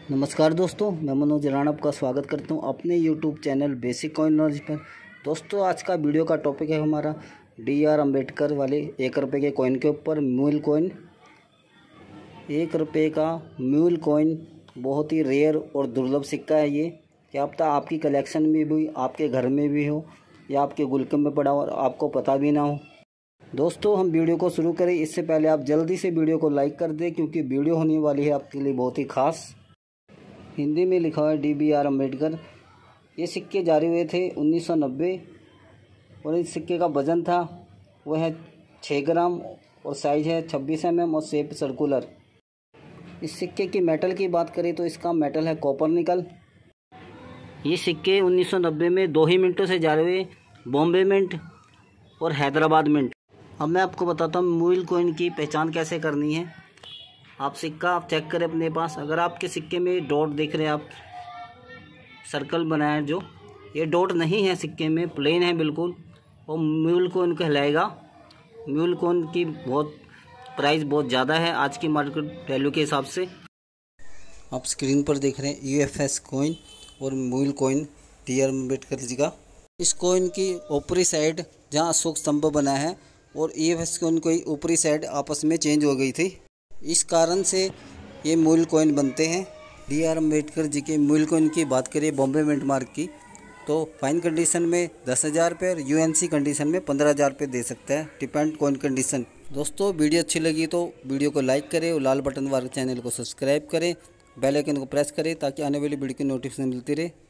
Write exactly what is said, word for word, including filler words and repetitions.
नमस्कार दोस्तों, मैं मनोज राणा आपका स्वागत करता हूं अपने YouTube channel basic coin knowledge पर। दोस्तों, आज का वीडियो का टॉपिक है हमारा डी आर अम्बेडकर वाले एक रुपये के कॉइन के ऊपर म्यूल कॉइन। एक रुपये का म्यूल कॉइन बहुत ही रेयर और दुर्लभ सिक्का है। ये क्या पता आपकी कलेक्शन में भी, आपके घर में भी हो या आपके गुलकम में पड़ा हो और आपको पता भी ना हो। दोस्तों, हम वीडियो को शुरू करें इससे पहले आप जल्दी से वीडियो को लाइक कर दें, क्योंकि वीडियो होने वाली है आपके लिए बहुत ही खास। हिंदी में लिखा हुआ है डी बी आर अम्बेडकर। ये सिक्के जारी हुए थे उन्नीस सौ नब्बे और इस सिक्के का वज़न था वह है छः ग्राम और साइज़ है छब्बीस एम एम और शेप सर्कुलर। इस सिक्के की मेटल की बात करें तो इसका मेटल है कॉपर निकल। ये सिक्के उन्नीस सौ नब्बे में दो ही मिनटों से जारी हुए, बॉम्बे मिंट और हैदराबाद मिंट। अब मैं आपको बताता हूँ म्यूल कॉइन की पहचान कैसे करनी है। आप सिक्का आप चेक करें अपने पास, अगर आपके सिक्के में डॉट देख रहे हैं, आप सर्कल बनाए जो, ये डॉट नहीं है सिक्के में, प्लेन है बिल्कुल, और म्यूल कॉइन कहलाएगा। म्यूल कॉइन की बहुत प्राइस बहुत ज़्यादा है आज की मार्केट वैल्यू के हिसाब से। आप स्क्रीन पर देख रहे हैं यू एफ एस कॉइन और mule coin D R Ambedkar ji का। इस कॉइन की ऊपरी साइड जहाँ अशोक स्तंभ बना है और ई एफ एस कॉइन की ऊपरी साइड आपस में चेंज हो गई थी, इस कारण से ये म्यूल कॉइन बनते हैं। डी आर अम्बेडकर जी के म्यूल कॉइन की बात करें बॉम्बे मिंट मार्क की, तो फाइन कंडीशन में दस हज़ार रुपये और यू एन सी कंडीशन में पंद्रह हज़ार रुपये दे सकता है, डिपेंड कॉइन कंडीशन। दोस्तों, वीडियो अच्छी लगी तो वीडियो को लाइक करें और लाल बटन वाले चैनल को सब्सक्राइब करें, बेल आइकन को प्रेस करें ताकि आने वाली वीडियो की नोटिफिकेशन मिलती रहे।